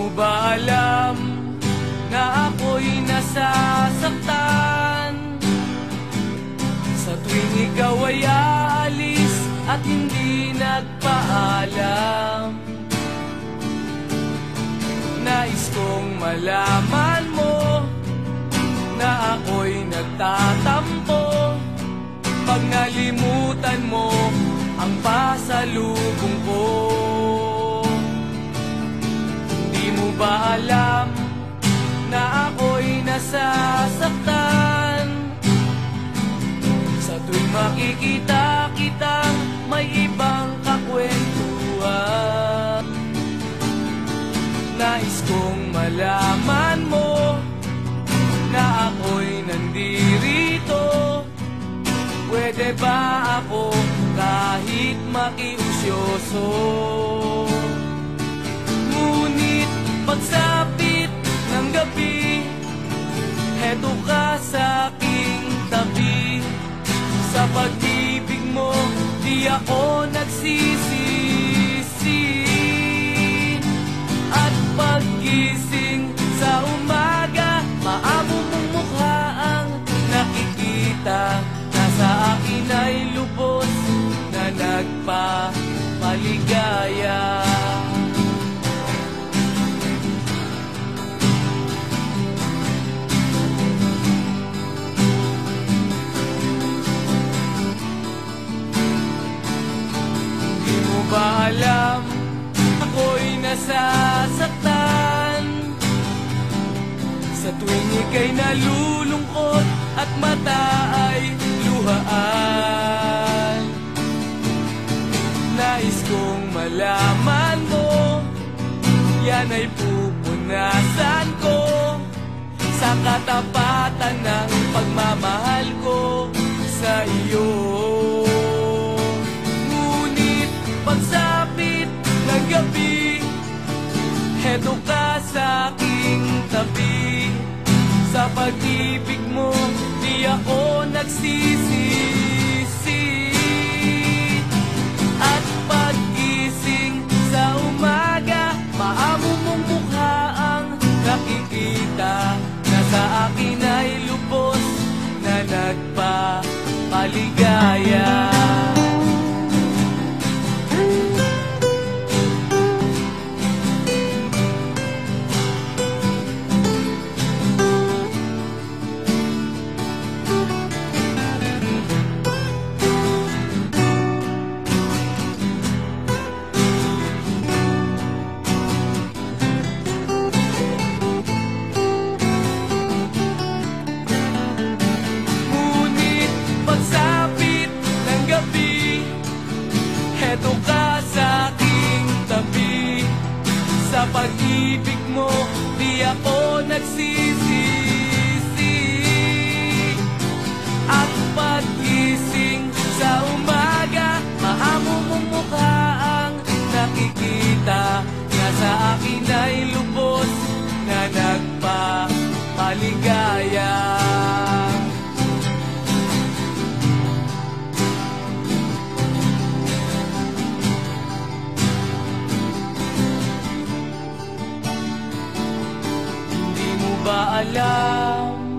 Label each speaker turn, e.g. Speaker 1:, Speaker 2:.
Speaker 1: ba alam na ako'y nasasaktan sa tuwing ikaw ay aalis at hindi nagpaalam? Nais kong malaman mo na ako'y nagtatampo pag nalimutan mo ang pasalubong ko. Di mo ba alam na ako'y nasasaktan sa tuwing makikita kitang may ibang kakwentuhan? Nais kong malaman mo na ako'y nandirito. Pwede ba ako kahit makiusyoso? Ngunit pagsapit ng gabi, heto ka sa aking tabi. Sa pag-ibig mo, di ako nagsisisi. At paggising sa umaga, maamo mong mukha ang nakikita. Nasa akin ay lubos na nagpapaligaya. Di mo ba alam ako'y nasasaktan sa tuwing ika'y nalulungkot at mata ay luhaan? Nais kong malaman mo, yan ay pupunasan ko sa katapatan ng pagmamahal ko sa iyo. Ngunit pagsapit ng gabi, heto ka sa aking tabi. Sa pag-ibig mo, di ako nagsisisi. At pag-gising sa umaga, maamo mong mukha ang nakikita. Nasa akin ay lubos na nagpapaligaya. Heto ka sa aking tabi. Sa pag-ibig mo, di ako nagsisisi. At pag-gising sa umaga, maamo mong mukha ang nakikita. Nasa akin ay lubos na nagpapaligaya. Ba alam